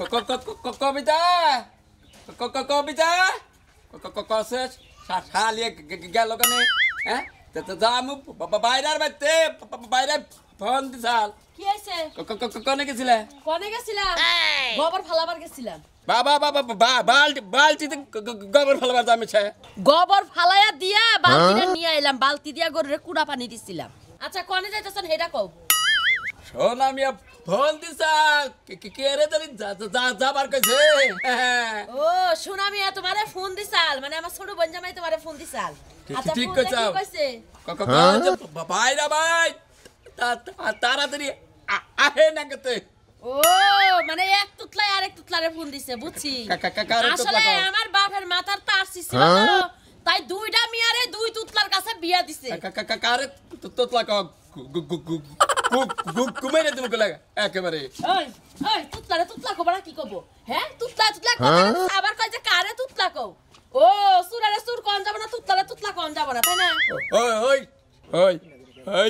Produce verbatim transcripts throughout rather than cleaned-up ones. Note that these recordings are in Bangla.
কবিতা কবিতা কসে শালিয়ে গেল কেন হ্যাঁ যা আমি বাইরের বাড়িতে বাইরে ফোন দিছাল কি হইছে কোনে গেছিলে কোনে গেছিলাম গোবর ফালাবার গেছিলাম বাবা বাবা বালতি বালতিতে গোবর ফালাবার যামিছে গোবর ফালায়া দিয়া বালতিটা নিয়ে আইলাম বালতি দিয়া গরুরে কুড়া পানি দিছিলাম আচ্ছা কোনে যাইতাছেন হেডা কও শোনা মিয়া ফোন দিছাল কে রে তোর যা যাবার কইছে ও শোনা মিয়া তোমারে ফোন দিছাল মানে আমার ছোট বোন জামাই তোমারে ফোন দিছাল আচ্ছা ঠিক কইছাও কইছে বাইরা ভাই তাড়াতাড়ি আহে না কতে ও মানে এক তুতলাই আরেক তুতলারে ফোন দিছে বুঝছি আসলে আমার বাপের মাথার তার ছিল তাই দুইটা মিয়ারে দুই তুতলার কাছে বিয়া দিছে কারে তুতলা ক কুমেরে তুমি লাগা একেবারে ওই ওই তুতলারে তুতলা কবরা কি কব হ্যাঁ তুতলা তুতলা কথা আবার কয় যে কারে তুতলা কও ও সুরারে সুর কোন যাব না তুতলারে তুতলা কোন যাব না তাই না ওই ওই ওই ওই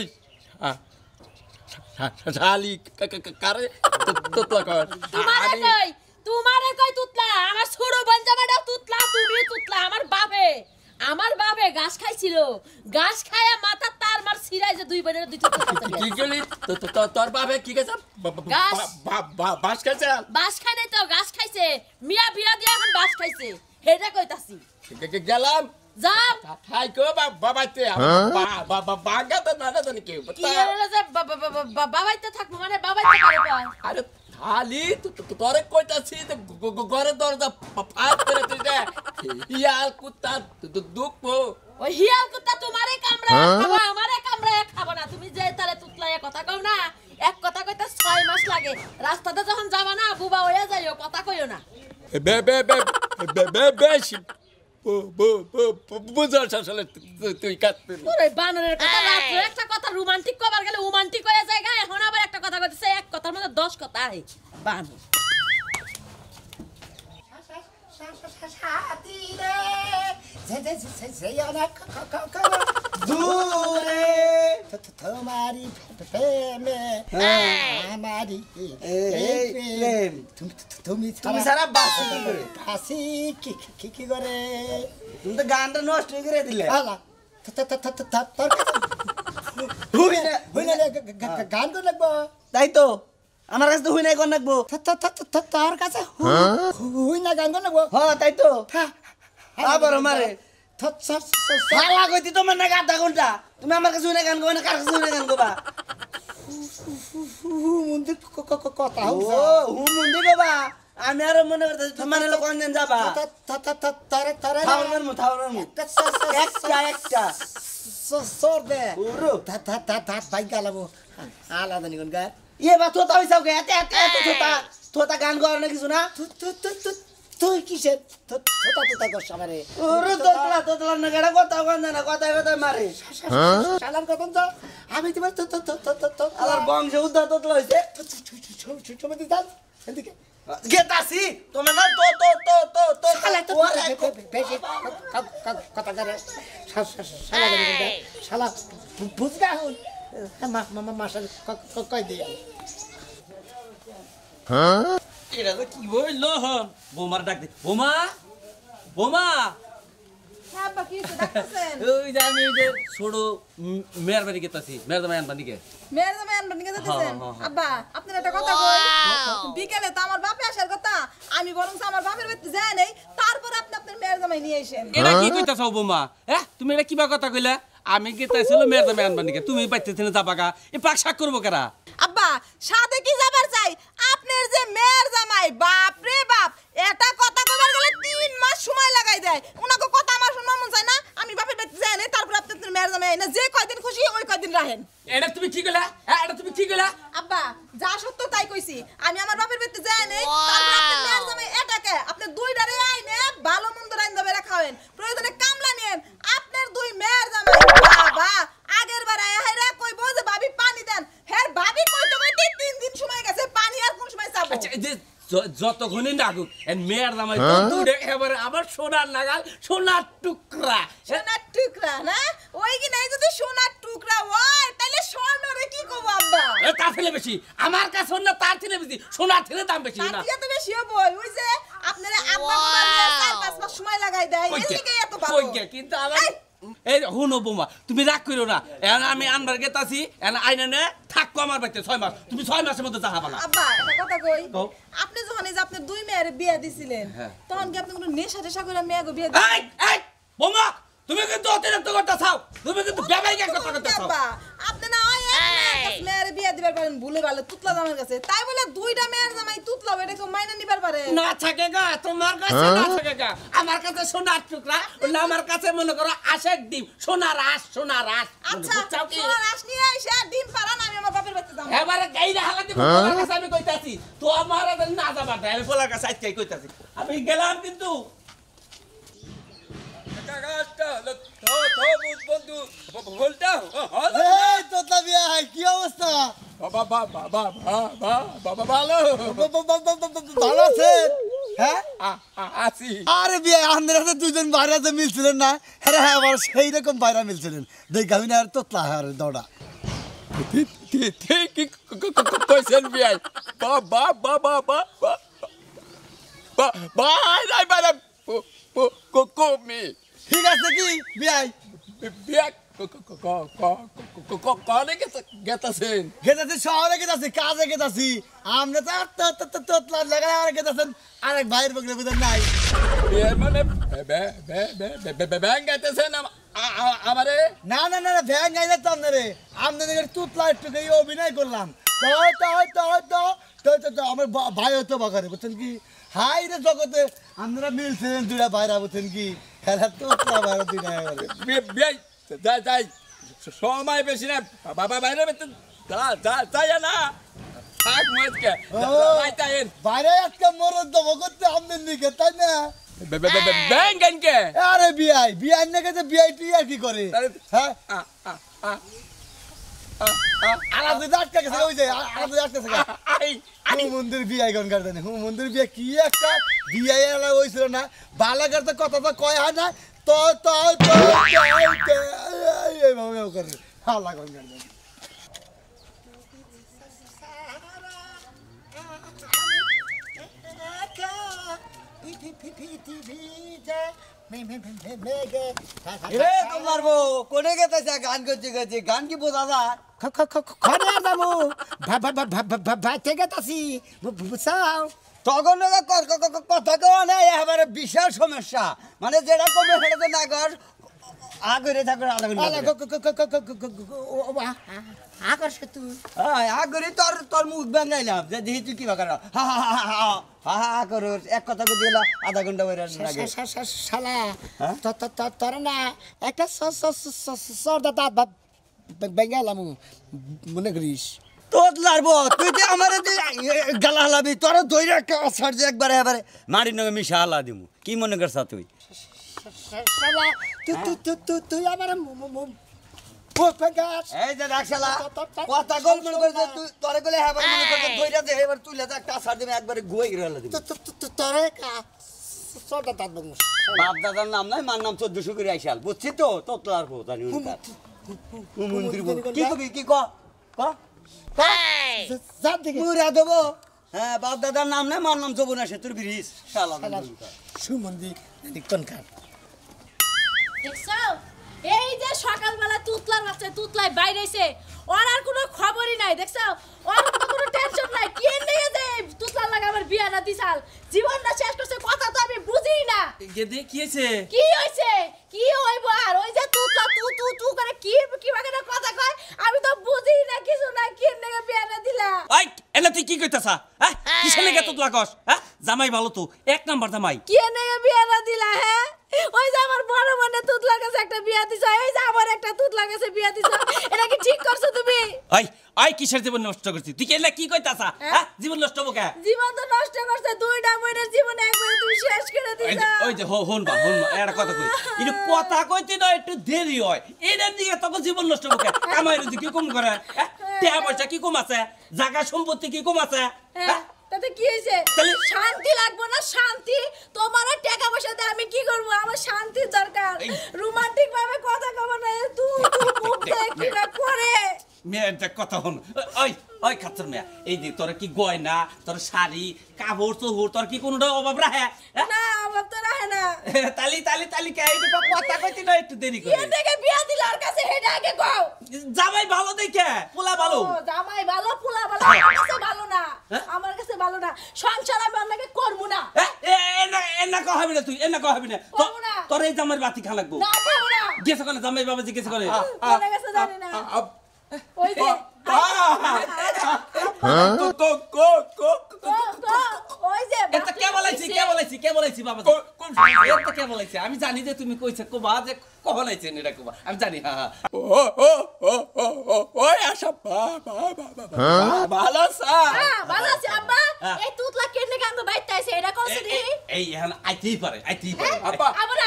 শালি কারে তুতলা কর তোমারে কই তোমারে কই তুতলা আমার ছোট বঞ্জামাটা তুতলা তুমি তুতলা আমার বাপে আমার বাপে ঘাস খাইছিল ঘাস খায়া মাথা তার মার ছিড়াই যে দুই বোনের দুই তুতলা কি গলি তোর বাপে কি খাইছে বাস খাইছে বাস খাই নাই তো ঘাস খাইছে মিয়া বিয়া দিয়া এখন বাস খাইছে হেডা কইতাছি গেলাম যাও হাই কো বাবাতে বাবা বাগা তো না জানি কি কি হলো যে বাবাইতে থাকবো মানে বাবাইতে পারে কয় আরে খালি তোরে কইতাছি ঘরে দরজা ফাট করে তুই দে ইয়াল কুত্তা দুঃখো ওই হিয়াল কুত্তা তোমারে কামড়ায় খাবো আমারে কামড়ায় খাবো না তুমি যে তারে তুতলায় কথা কও না এক কথা কইতে ছয় মাস লাগে রাস্তাতে যখন যাবা না বুবা হইয়া যাইও কথা কইও না বে বে বে বে বে বেশি বো বো বো বুঝার শাসলে তুই কাটতে ওরে বানরের কথা রাত্রে একটা কথা রোমান্টিক কবার গেলে রোমান্টিক হয়ে যায় গায় এখন আবার একটা কথা কইতেছে এক কথার মধ্যে দশ কথা আই বানর সাথী রে যে যে যে যে অনেক দূরে তোমারি প্রেমে আমারি প্রেম তুমি তুমি সারা বাসি কি করে বাসি কি কি কি করে তুমি তো গানটা নষ্ট করে দিলে আলা তোর হুই না হুই না গান তো লাগবো তাই তো আমার কাছে তো হুই নাই কোন লাগবো তোর কাছে হুই না গান কোন লাগবো হ্যাঁ তাই তো আবার মারে শালা কইতি তোমার না গাদা কোনটা তুমি আমার কাছে হুই না গান গাবে না কার কাছে হুই না গান গাবা মন্দির কথা ও হু মন্দির বাবা আমি আর মনে করতেছি তোমার লোক কোন দিন যাবা তারে তারে থাউনের মু থাউনের মু একটা একটা সর দে পুরো তা তা তা তা ভাই গালাবো আলাদা নিগুন গা ইয়ে বা তোতা হইছাও গে এত এত এত তোতা তোতা গান গাওয়ার না কিছু না তুই তুই তুই তুই তুই কিসের তোতা তোতা করছ আমারে ওরে তোতলা তোতলা না গড়া কথা গান না কথা কথা মারে শালার কথা তো আমি তোমার তো তো তো তো তো আলার বংশ উদ্ধার তোতলা হইছে চুমে দিতাম এদিকে গেতাছি তুমি না তো তো তো তো তো শালা তো বেশি কথা করে শালা শালা বুঝবা হল মা মা মাসাল কই দে হ্যাঁ এটা তো কি বইলো হন বোমার ডাক দে বোমা বোমা হ্যাঁ বাকি তো ডাকতেছেন ওই যে আমি যে ছোট মেয়ের বাড়ি গেতাছি মেয়ের জামাই আনবা দিকে মেয়ের জামাই আনবা নিকে যেতেছেন হ্যাঁ, হ্যাঁ, হ্যাঁ। আব্বা আপনার একটা কথা কই বিকেলে তো আমার বাপে আসার কথা আমি বরং আমার বাপের বাড়িতে যাই নাই তারপর আপনি আপনার মেয়ের জামাই নিয়ে আসেন এটা কি কইতাছো বোমা হ্যাঁ তুমি এটা কিবা কথা কইলা আমি গেতাছিল মেয়ের জামাই আনবা দিকে তুমি বাইতেছিনা যাবা গা এ পাক শাক করব কেরা আব্বা সাথে কি যাবার চাই আপনার যে মেয়ের জামাই বাপ রে বাপ এটা কথা কইবার গেলে তিন মাস সময় লাগাই দেয় উনাকে কথা আমার শুনবা মন চায় না আমি বাপের বাড়িতে যাই নাই তারপর আপনি আপনার মেয়ের জামাই না যে কয়দিন খুশি ওই কয়দিন রাহেন এটা তুমি কি কইলা হ্যাঁ এটা তুমি কি কইলা আব্বা যা সত্য তাই কইছি আমি আমার বাপের বাড়িতে যাই নাই তারপর আপনি মেয়ের জামাই এটাকে আপনি দুইটারে আইনে ভালো মন্দ রাইন্দা বেরা খাওয়েন প্রয়োজনে কামলা নেন আপনার দুই মেয়ের জামাই বাবা আগের বার আয়া হেরা কইবো যে ভাবি পানি দেন হের ভাবি কইতে কইতে তিন দিন সময় গেছে পানি আর কোন সময় চাবো আচ্ছা এই যে যতক্ষণই নাগুক এর মেয়ের জামাই তো দূরে এবারে আবার সোনার লাগাল সোনার টুকরা সোনার টুকরা না ওই কি নাই যদি সোনার টুকরা হয় তাহলে স্বর্ণ রে কি কব আব্বা এ তার থেকে বেশি আমার কাছে অন্য তার থেকে বেশি সোনার থেকে দাম বেশি তার না থেকে তো বেশি হবে ওই যে আপনারা আব্বা বাবা চার পাঁচ মাস সময় লাগাই দেয় এর থেকে এত ভালো কই গে কিন্তু আমার এই হুনো বোমা তুমি রাগ করো না এখন আমি আনবার গেতাছি এখন আইনা নে থাকো আমার বাড়িতে ছয় মাস তুমি ছয় মাসের মধ্যে যাহাবা না আব্বা একটা কথা কই কও। আপনি যখন এই যে আপনি দুই মেয়ের বিয়ে দিছিলেন হ্যাঁ। তখন কি আপনি কোনো নেশা টেশা করে মেয়েকে বিয়ে এই দিলেন এই বোমা তুমি কিন্তু অতিরিক্ত করতে চাও তুমি কিন্তু বেবাইকে কথা করতে চাও আব্বা আপনি না ওই এক মেয়ের বিয়ে দিবার পারেন ভুলে ভালো তুতলা জামাইয়ের কাছে তাই বলে দুইটা মেয়ের জামাই তুতলা এটা কেউ মাইনা নিবার পারে না থাকে গা তোমার কাছে না থাকে গা আমার কাছে সোনার টুকরা বলে আমার কাছে মনে করো আশেক ডিম সোনার আশ সোনার আশ আচ্ছা বুঝছাও কি সোনার আঁশ নিয়ে এসে ডিম পাড়ান আমি আমার বাপের বাড়িতে যাবো এবারে গাইরা হালা দিব তোমার কাছে আমি কইতাছি তো আমার আর না যাবার তাই আমি পোলার কাছে আজকে কইতাছি আমি গেলাম কিন্তু কাকাটা তো তো বন্ধু বলটা এই তোতা বিয়া কি অবস্থা বাবা বাবা বাবা বাবা ভালো ভালো আছেন হ্যাঁ আছি আরে বিয়া আমাদের হাতে দুজন বাইরে মিলছিলেন না হ্যাঁ হ্যাঁ আবার সেই রকম বাইরে মিলছিলেন দেখ আমি না আর তোতলা আর দৌড়া ঠিক কইছেন বিয়াই বাবা বাবা বাবা বাই নাই বাবা কমি ঠিক আছে কি বিয়াই বিয়া কনে গেতাছেন গেতাছি শহরে গেতাছি কাজে গেতাছি আমরা তো তোতলা লাগাই আর গেতাছেন আরেক ভাইয়ের বগলে বুঝেন নাই মানে ব্যাংক গাইতেছেন আমারে না না না ভ্যাং গাইলে তো আপনারে আপনাদের তুতলা একটু গিয়ে অভিনয় করলাম তো তো তো তো তো তো তো আমার ভাই হতো বাগারে বুঝছেন কি হাই রে জগতে আপনারা মিলছেন দুটা ভাইরা বুঝছেন কি খেলা তুতলা ভাইরা দুই নাই বিয়াই যাই যাই সময় বেশি না বাবা বাইরে যাই না থাক মজকে যাইতেন বাইরে আজকে মরদ দেবো করতে আপনার দিকে তাই না ব্যাংক কেনকে আরে বিআই বিআই না গেছে বিআই টি আর কি করে হ্যাঁ আলাদা আটকা গেছে ওই যে আলাদা আটকা গেছে হু মন্দির বিআই গন গার্ডেন হু মন্দির বিআই কি একটা বিআই এলা হইছিল না বালা করতে কথা তো কয় হয় না তো তো তো এই ভাবে করে হালা গন গার্ডেন রে তোমার বউ কোনে গেতেছে গান করতে গেছে গান কি বোঝা যায় খরে যাবো ভাই থেকে তাসি বুঝছাও তখন কথা কেউ নেই এবারে বিশাল সমস্যা মানে যেটা কমে সেটা তো না কর আগরে থাকবে আকর্ষ তুই আগরে তোর তোর মুখ বাঙাইলাম যে দেখি তুই কি বাকার হা হা হা হা হা হা করো এক কথা করে দিলা আধা ঘন্টা বের লাগে শালা তোর না একটা সরদাতা বেঙ্গালাম মনে করিস তোর লারবো তুই যে আমার গালা হালাবি তোর দইরা একটা আছাড় যে একবারে এবারে মারি নগে মিশা হালা দিমু কি মনে করছ তুই শালা তুই তুই তুই তুই আমার এই যে রাখশালা কথা গোল মনে করে তুই তোরে গলে এবার মনে করে দইরা যে এবার তুইলা যে একটা আছাড় দিমু একবারে গুই গেল দিমু তোরে কা সরদাতা দমু বাপ দাদার নাম নাই মার নাম চোদ্দশো করে আইসাল বুঝছি তো তোতলার কো জানি উনকার মন্ত্রী কি কবি কি ক ক মুরা দেবো হ্যাঁ বাপ দাদার নাম নাই মার নাম জবন আসে তোর ব্রিজ শালা সুমন্দি কোনকার দেখছো এই যে সকালবেলা তুতলার বাচ্চা তুতলাই বাইরেছে ওর আর কোনো খবরই নাই দেখছো ওর তো কোনো টেনশন নাই কি নিয়ে যে তুতলার লাগা আমার বিয়াটা দিছাল জীবনটা শেষ করছে কথা তো আমি বুঝি না গেদে কি হইছে কি হইছে কি হইব আর ওই যে তুতলা তু তু তু করে কি কি বাগানে কথা কয় আমি তো বুঝি না কিছু না কি নিয়ে বিয়াটা দিলা আই এলা তুই কি কইতাছা হ্যাঁ কিসের লাগা তোত লাগস হ্যাঁ জামাই ভালো তো এক নাম্বার জামাই কি নিয়ে বিয়াটা দিলা হ্যাঁ ওই যে আমার বড় বোনে তুতলার কাছে একটা বিয়া দিছ ওই যে আমার একটা তুতলার কাছে বিয়া দিছ এটা কি ঠিক করছো তুমি আই আই কিসের জীবন নষ্ট করছিস তুই কেলা কি কইতাছা হ্যাঁ জীবন নষ্ট হবো কে জীবন তো নষ্ট করছে দুইটা বইনের জীবন একবারে তুমি শেষ করে ওই দিলা যে ওই যে হো- হন বা হন বা একটা কথা কই এটা কথা কইতে না একটু দেরি হয় এটার দিকে তখন জীবন নষ্ট হবো কে কামাইয়ের দিকে কি কম করে হ্যাঁ টাকা পয়সা কি কম আছে জায়গা সম্পত্তি কি কম আছে হ্যাঁ তাতে কি হইছে তাহলে- শান্তি লাগবে না শান্তি তোমার আর টাকা পয়সা দিয়ে আমি কি করব আমার শান্তির দরকার রোমান্টিক ভাবে কথা কব না তুই তুই মুখ দেখ কি না করে মেয়ের দেখ কথা হন ওই ওই খাচ্ছর মেয়া এই যে তোর কি গয়না তোর শাড়ি কাপড় চোপড় তোর কি কোনোটা অভাব রাখে না অভাব তো রাখে না তালি তালি তালি কে এই তো কথা কইতি না একটু দেরি করে এর থেকে বিয়া দিলার কাছে হেডা আগে কও জামাই ভালো দেখে পোলা ভালো ও, জামাই ভালো পোলা ভালো আমার কাছে ভালো না আমার কাছে ভালো না সংসার আমি আপনাকে করব না এনা এনা কহাবি না তুই এনা কহাবি না করবো না। তোর এই জামাইর বাতি খা লাগবো না খাবো না গেছে কোনে জামাই বাবাজি গেছে কোনে কোনে গেছে জানি না ওই যে কো কো কো কো ও, তো, ওই যে এটা কে বলাইছি কে বলাইছি কে বলাইছি বাবাজি কো- কোন এটা কে বলাইছে আমি জানি যে তুমি কইছে কোবা যে কহলাইছেন এটা কোবা আমি জানি হ্যাঁ হ্যাঁ ও ও ও ও ও ওই আশা বা বা বা বা ভালো সা হ্যাঁ ভালো আছে আব্বা হ্যাঁ। এই তুতলা কেনে গাঙ্গ বাইতে আইছে এটা কোসে এ- দি এ- এই এখন আইতেই পারে আইতেই পারে আপা আবরা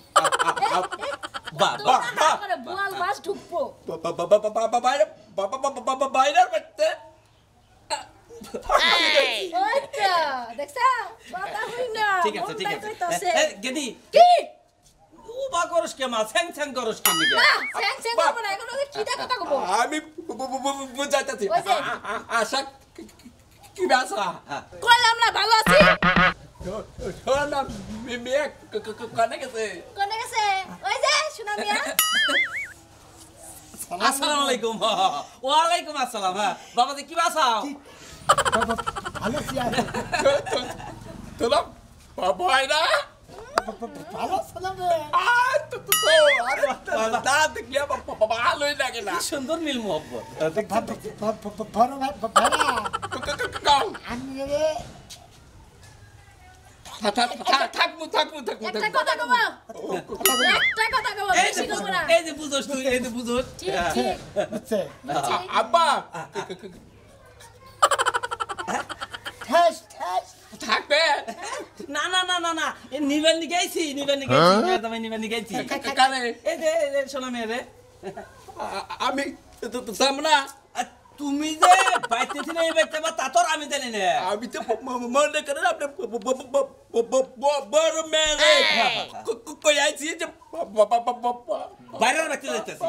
বা বা বা করে বুয়াল মাছ ঢুকবো বা বা বা বা বা বাইরে বা বা বা বা বা বাইরের মধ্যে ওইটা দেখছা কথা হই না ঠিক আছে ঠিক আছে এ, এ, গেদি কি উবা করস কে মা স্যাং স্যাং করস কে নিকে না স্যাং স্যাং করব না এখন ওদের কিটা কথা কব আমি বুঝাইতেছি ওই যে। আশা কি বাসা কইলাম না ভালো আছি শোন না মেয়ে কানে গেছে কোনে গেছে ওই যে শোনা মিয়া আসসালামু আলাইকুম ওয়া আলাইকুম আসসালাম হ্যাঁ বাবাজি কি বাসাও ভালো আছি আর তোরা বাবাই না ভালো ছিলাম রে আর তো তো আরে দা দেখলে ভালোই লাগে না কি সুন্দর মিল মোহব্বত বড় ভাই ভাড়া কাউ আমি রে থাকবো থাকবো থাকবো একটা কথা কব একটা কথা কব এই যে বেশি কব না এই যে বুঝোস তুই এই যে বুঝোস ঠিক ঠিক বুঝছে আব্বা ঠাস ঠাস থাকবে না না না না না এ নিবেন গেছি নিবেন গেছি তুমি নিবেন গেছি কানে এই যে এই যে শোনা মেয়ে রে আমি তো সামনা আর তুমি যে বাইতে ছিলে এই বাইতে বা তা তোর আমি জানি না আমি তো মনে করেন আপনি বড় মেয়ে কই আইছি যে বাইরের বাইতে যাইতেছি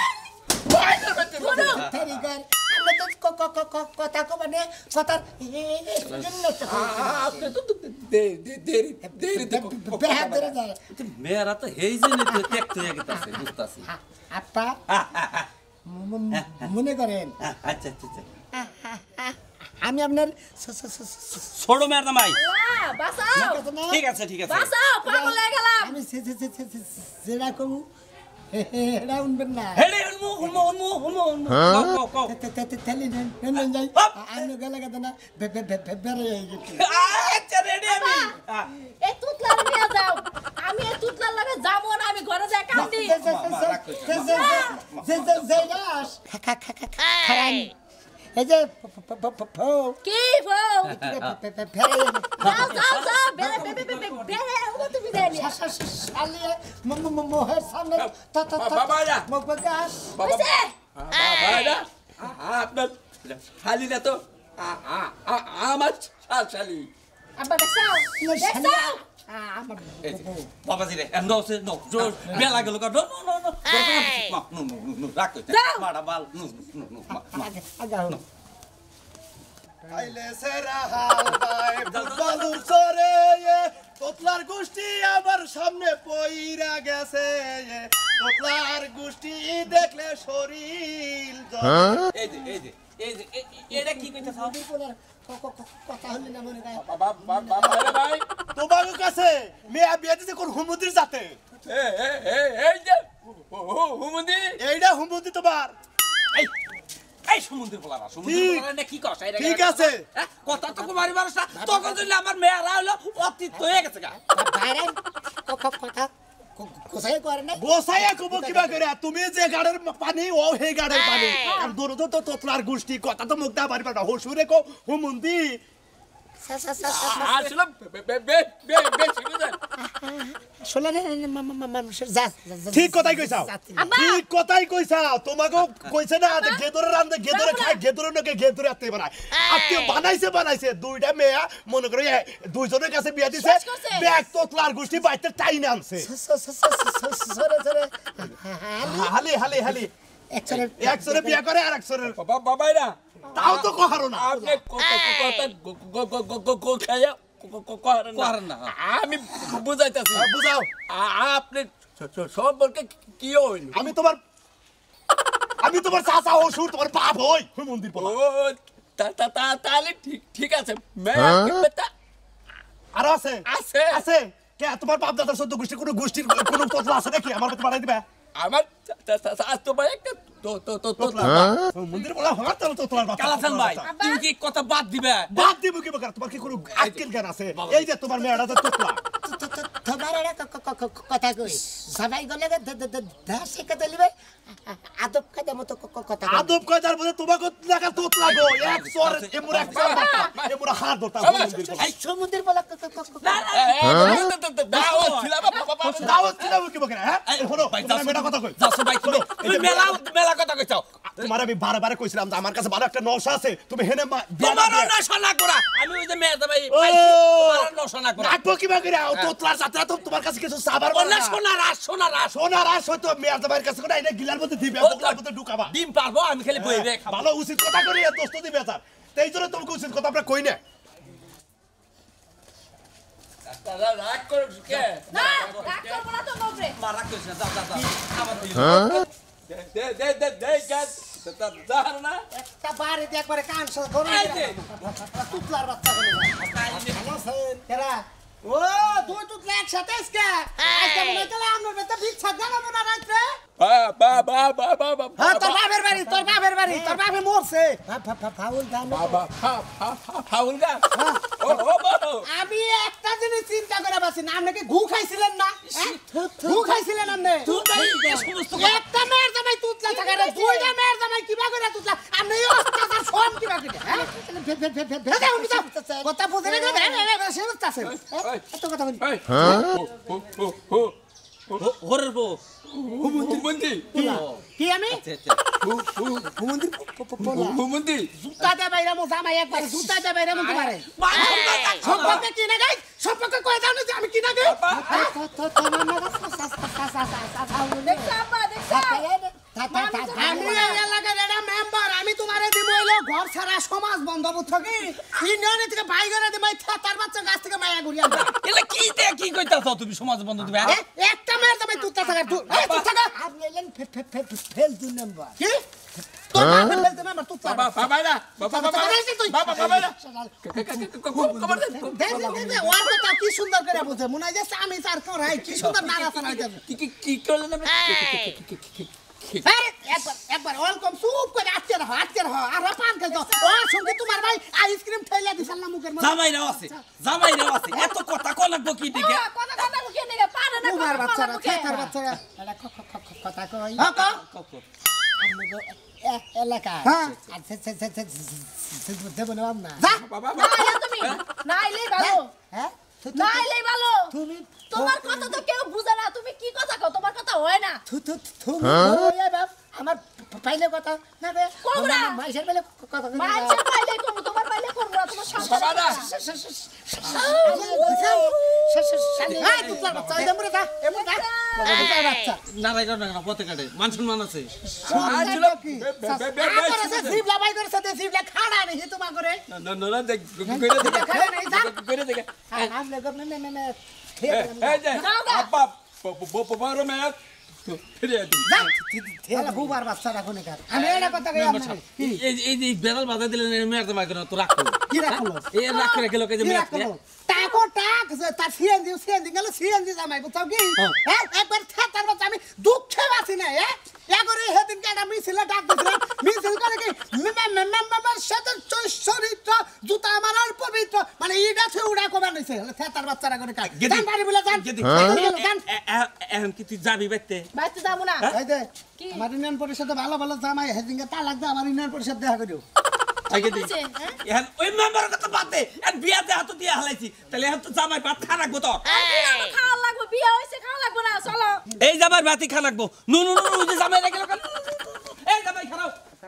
তেরিগার আমরা তো ক ক ক কথা কো মানে কথার জন্য তো আপনি তো দেরি দেরি দেরি বেহাত ধরে যায় মেয়েরা তো হেই যে নিতে দেখতে গেতাছে বুঝতাছি আপা মনে করেন আচ্ছা আচ্ছা আচ্ছা আমি আপনার ছোট মেয়ের নামাই আল্লাহ বাঁচাও ঠিক আছে ঠিক আছে বাঁচাও পাগল হয়ে গেলাম আমি যেটা করবো এটা উনবেন না হেডে হুনমু হুনমু হুনমু হুনমু হুনমু কও কও তেলি নেন যাই আমি গেলে গেছে না বেড়ে যাই আচ্ছা রেডি আমি এই তুতলার নিয়ে যাও আমি এই তুতলার লাগে যাবো না আমি ঘরে যাই কান্দি এই যে কি বউ যাও যাও যাও বেরে বেরে বেরে বেরে ও তুমি দেনি মোহের সামনে বাবারা গাছ হইছে বাবারা আপনার শালি না তো আমার শালি আব্বা দেখছাও দেখছাও আমার বাবাজি রে নো সে নো জোর বেলা গেল কা নো নো নো নো নো নো রাখ মারা বাল নো নো নো আগাও আইলে সেরা হাল বাই ফুটবলুর চরে তোতলার গোষ্ঠী আমার সামনে পইরা গেছে তোতলার গোষ্ঠী দেখলে শরীর এই যে এই যে এই যে এটা কি কইতাছ কথা হলে না মনে হয় বাবা ভাই তোমার কাছে মেয়া বিয়ে দিছে কোন হুমুদির জাতে এই যে হুমুদি এইটা হুমুদি তোমার এই এই সমুদ্র বলারা সমুদ্র বলারা না কি কস ঠিক আছে কথা তো কুমারী মানুষ না তখন যদি আমার মেয়েরা হলো অতীত হয়ে গেছে গা বাইরে কথা কোথায় করে না গোসাইয়া কব কিবা করে তুমি যে গাড়ের পানি ও হে গাড়ের পানি আর দূর তো তোতলার গোষ্ঠী কথা তো মুক্তা পারি পারবা হসুরে কো হুমুন্দি আসলে বেশি বুঝেন শোনা মানুষের যা ঠিক কথাই কইছাও ঠিক কথাই কইছাও তোমাকে কইছে না যে গেদরে রান্দে গেদরে খায় গেদরে নকে গেদরে আতে বানায় আতে বানাইছে বানাইছে দুইটা মেয়া মনে করে দুইজনের কাছে বিয়া দিছে ব্যাগ তোতলার গোষ্ঠী বাইতে টাইনে আনছে সরে সরে হালি হালি হালি একচরে একসরে বিয়া করে আর একসরে বাবাই না তাও তো কহারো না আপনি কথা কথা গো গো গো গো গো খাইয়া করেন করেন না, আমি বুঝাইতেছি হ্যাঁ, বুঝাও আপনি সম্পর্কে কি হইল আমি তোমার আমি তোমার চাচা অসুর তোমার বাপ হই হুম মন্দির ও বলা তা- তা- তা- তাহলে ঠিক ঠিক আছে মেয়ে আর আছে আছে আছে কে তোমার বাপ দাদার চোদ্দ গোষ্ঠী কোনো গোষ্ঠীর কোনো তোতলা আছে নাকি আমার তো বাড়াই দিবে আমার তোমার একটা তো তো তো তো তোতলা মন্দির বলা হওয়ার তো তোতলার বাপ কালাচান ভাই তুমি কি কথা বাদ দিবে বাদ দিব কি বাকার তোমার কি কোনো আজকের জ্ঞান আছে এই যে তোমার মেয়েটা তো তোতলা তোমার একটা ক- ক- ক- কথা কই সবাই গলে দেশ শিখাতে লিবে আদব কায়দা মতো ক- ক- কথা কই। আদব কয়দার মধ্যে তোমাকে লাগা তোতলা গো এক সর এমুর এক সর এমুর হাত ধরতা মন্দির বলা এই সমুদ্র বলা ক- ক- ক- ক- দাওয়াত দিলাম কি বাকার হ্যাঁ শোনো ভাই, তোমার যাও, মেয়েটা কথা কই যাও ভাই তুমি তুমি মেলা মেলা কথা কইছাও তোমার আমি বারে বারে কইছিলাম যে আমার কাছে ভালো একটা নকশা আছে তুমি হেনে মা- বিয়া না তোমারও দিয়া- নশা না করা আমি ওই যে মেয়েটা ভাই ও! পাইছি তোমারও নশা না করা নাকবো কি বাকিরা ও তোতলার সাথে তো তোমার কাছে কিছু সাবার ওনা বলে না সোনা রাস সোনা রাস সোনার আস হয়তো মেয়ের তোমার কাছে কোনো এটা গিলার মধ্যে দিবে ও, বোতলার মধ্যে ঢুকাবা ডিম পারবো আমি খালি বই রে খাবো ভালো উচিত কথা করি এত দোস্ত দিবে স্যার এই জন্য তোমাকে উচিত কথা আমরা কই না রাগ করো কে না রাগ করবো না তো বাপরে মারা কইছ না যাও যাও যাও আমার তুই দে দে দে দে গাছ দাঁড় না একটা বাড়িতে একবারে কান সহ ধরে এই যে। তুতলার বাচ্চা বলে কেরা ও দুই তুতলা একসাথে আজকে আজকে মনে হচ্ছে আমার বেটা ভিক্ষা জানাবো না রাত্রে বা বা বা বা বা বা হ্যাঁ তোর বাপের বাড়ি তোর বাপের বাড়ি তোর বাপে মরছে ফাউল গান বাবা ফা ফা ফা ফাউল গা ও ও ও আমি একটা জিনিস চিন্তা করে পাচ্ছি না আপনি কি ঘু খাইছিলেন না হ্যাঁ? ঘু খাইছিলেন আপনি সমস্ত একটা মেয়ের জামাই তুতলা থাকা রে দুইটা মেয়ের জামাই কিবা করে তুতলা আপনি এই অত্যাচার সব কিবা করে হ্যাঁ কথা বুঝে না সে আছে এত কথা বলি এই ও ও ও হরের বউ হুমন্দি কি আমি হুমন্দির পোলা হুমন্দি জুতা দে বাইরে মো জামাই একবার জুতা দে বাইরে মো পারে সম্পর্কে কি না গাই সম্পর্কে কই দাও না যে আমি কি না গাই তোমার না দেখছো আব্বা দেখছো আমি এই এলাকার একটা মেম্বার আমি তোমারে দিব হইলো ঘর ছাড়া সমাজ বন্ধ বুঝছো কি ইউনিয়নে থেকে বাই করে দিই মাই তার বাচ্চা গাছ থেকে মায়া ঘুরি আমরা এলা কি দে কি কইতাছ তুমি সমাজ বন্ধ দিবে এ, একটা মেয়ের জামাই তুত্তা থাকা তুই তুত্তা থাকা আপনি এলেন ফেল দুই নাম্বার কি তোর মা ফেল দুই নাম্বার তুত্তা বাবা বাবা না বাবা বাবা বাবা বাবা না খবর দে দে দে দে ওর কথা কি সুন্দর করে বুঝে মনে হয় যে আমি স্যার করাই কি সুন্দর নাড়াচাড়া করে কি কি কি করলেন আরে একবার একবার ওয়েলকাম সুপ করে আটকে রাখো আটকে রাখো আর পান খাই দাও ওর সঙ্গে তোমার ভাই আইসক্রিম ঠেলা দিছাল না মুখের মধ্যে জামাইরাও আছে জামাইরাও আছে এত কথা কো লাগবো কি দিকে কথা কথা মুখে নিয়ে পারে না তোমার কথা বাচ্চারা মুখে তার বাচ্চারা এটা কথা কই হ্যাঁ কও এলাকা হ্যাঁ দেব না না বাবা না আইলে তুমি না আইলেই ভালো হ্যাঁ না আইলেই ভালো তুমি তোমার কথা তো কেউ বুঝে না তুমি কি কথা কও তোমার কথা হয় না থু থু তুমি ওই বাপ আমার পাইলে কথা না বে কোবরা। মাইশের পাইলে কথা মাইছে পাইলে করব তোমার পাইলে করব না তোমার সাথে বাবা না এই তুই বাচ্চা এই দেমরে দা এমরে দা বাচ্চা নারাই কাটা না পথে কাটে মান সম্মান আছে আজলো কি আমার আছে জিভ লাবাই করে সাথে জিভ লা খাড়া নেই তোমার করে না না না দেখ করে দেখে করে দেখে আম লাগা না না না এই যে আব্বা বড় মেয়ে ফিরে দিন যা বুবার বাচ্চা রাখো না আমি এটা কথা কই আপনার কি এই এই যে বেড়াল বাধা দিলেন মেয়ের জামাই কেন তো রাখ কি রাখলো এই রাখ করে গেল কে যে কি মেয়ে রাখলো টাকো টাক তার সিএনজি সিএনজি গেল সিএনজি জামাই বুঝছো কি হ্যাঁ একবার থাকার বাচ্চা আমি দুঃখে বাসি না হ্যাঁ এগরে হেদিন কাটা মিছিল ডাক দিছিলাম মিছিল করে কি মেম্বার সাথে চরিত্র জুতা আমার আর পবিত্র মানে ইডা ছে উড়া কবা নিছে থাকার বাচ্চারা করে কাজ জান পারি বলে জান জান এখন কি তুই যাবি বাইতে বাইতে যাবো না এই দে কি? আমার ইউনিয়ন পরিষদে ভালো ভালো জামাই হেদিন তা লাগবে আমার ইউনিয়ন পরিষদ দেখা করিও আগে দি বুঝছেন, হ্যাঁ? এখন ওই মেম্বার কথা বাদে আর বিয়াতে হাত দিয়ে হালাইছি তাহলে এখন তো জামাই ভাত খা রাখবো তো আর কি রাখবো? খাওয়া লাগবে বিয়ে হয়েছে খাওয়া লাগবে না চলো এই জামাই ভাতই খা রাখবো নু নু নু নু যে জামাই রেখে লোক এই জামাই খারাও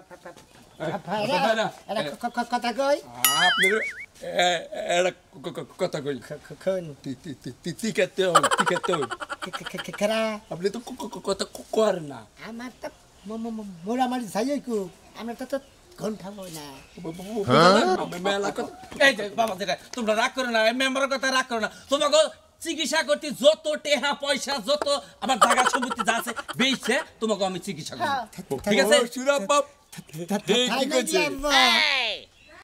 এটা কথা কই আপনার একটা কথা কই কোন টিকাতে টিকাতে কেরা আপনি তো কথা করেন না আমার তো মোরামারি যাই কো আমরা তো কোন খাবো না মেলা কথা এই যে বাবা যেটা তোমরা রাগ করো না মেম্বারের কথা রাগ করো না তোমাকে চিকিৎসা করতে যত টেহা পয়সা যত আমার জায়গা সম্পত্তি যা আছে বেচছে তোমাকে আমি চিকিৎসা করবো ঠিক আছে সুরাব বাপ তাই নাকি আব্বা?